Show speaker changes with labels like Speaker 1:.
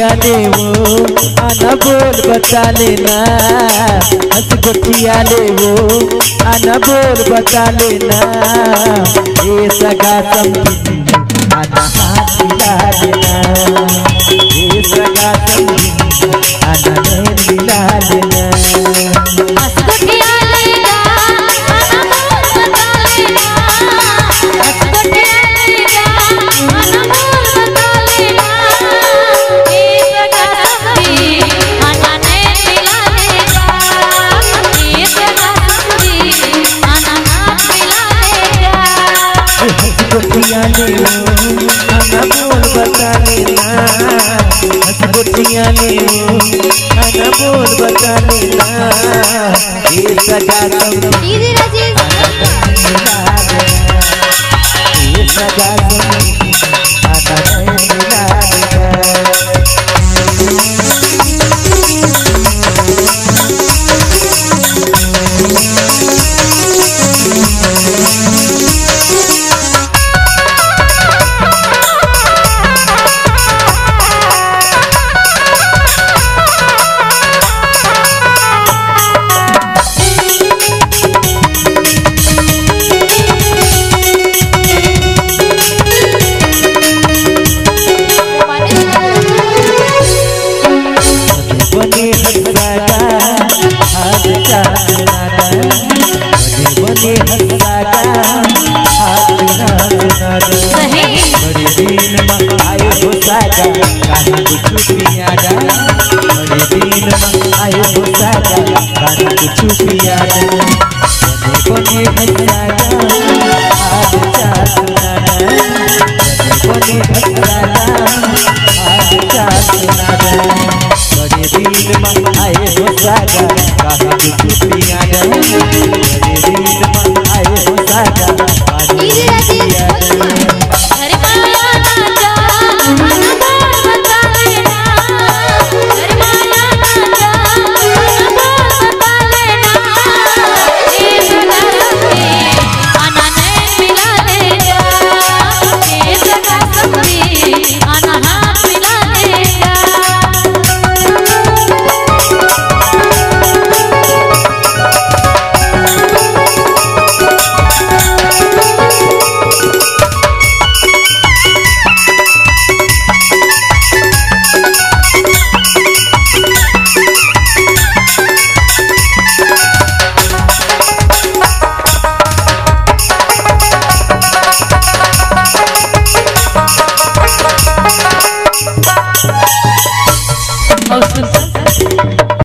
Speaker 1: गोटिया ले वो आना बोल बता लेना, हंस गोटिया ले वो आना बोल बता लेना। ये सगा समझी आना हाथ मिला लेना, ये सगा समझी आना नैन मिला लेना। गोटिया ले आना बोल बता लेना, हंस गोटिया ले आना बोल बता लेना। ये सगा समझी ये सगा समझी आना नैन मिला लेना। बड़े दिन में आए हो सागा काहे कुछ पियादा, बड़े दिन में आए हो सागा काहे कुछ पियादा। बने बने भैया आज चार सुनाना, बने भैया आज चार सुनाना। बड़े दिन में आए हो सागा काहे कुछ पियादा, बड़े दिन में आए हो सागा काहे कुछ पियादा।